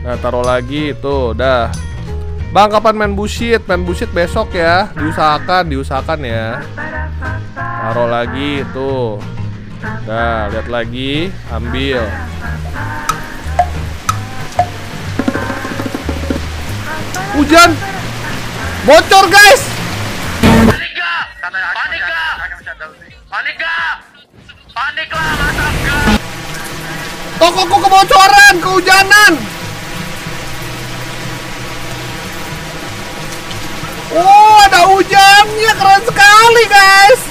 Nah, taruh lagi tuh, dah. Bang, kapan main bullshit? Main bullshit besok ya. Diusahakan ya. Taruh lagi tuh. Dah, lihat lagi, ambil. Hujan. Bocor, guys. Panik lah. Tokoku kebocoran, kehujanan. Oh, ada hujannya, keren sekali, guys.